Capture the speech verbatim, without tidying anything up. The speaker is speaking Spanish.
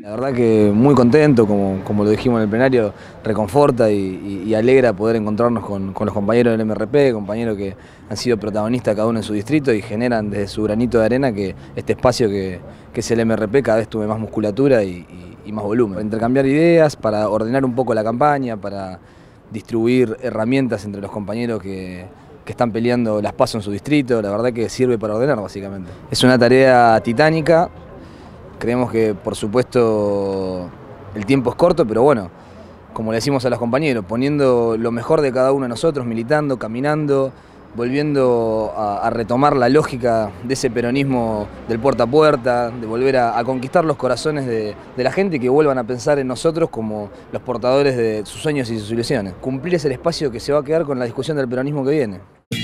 La verdad que muy contento, como, como lo dijimos en el plenario, reconforta y, y, y alegra poder encontrarnos con, con los compañeros del M R P, compañeros que han sido protagonistas cada uno en su distrito y generan desde su granito de arena que este espacio que, que es el M R P cada vez tuve más musculatura y, y, y más volumen. Para intercambiar ideas, para ordenar un poco la campaña, para distribuir herramientas entre los compañeros que, que están peleando las PASO en su distrito, la verdad que sirve para ordenar básicamente. Es una tarea titánica. Creemos que, por supuesto, el tiempo es corto, pero bueno, como le decimos a los compañeros, poniendo lo mejor de cada uno de nosotros, militando, caminando, volviendo a, a retomar la lógica de ese peronismo del puerta a puerta, de volver a, a conquistar los corazones de, de la gente y que vuelvan a pensar en nosotros como los portadores de sus sueños y sus ilusiones. Cumplir ese espacio que se va a quedar con la discusión del peronismo que viene.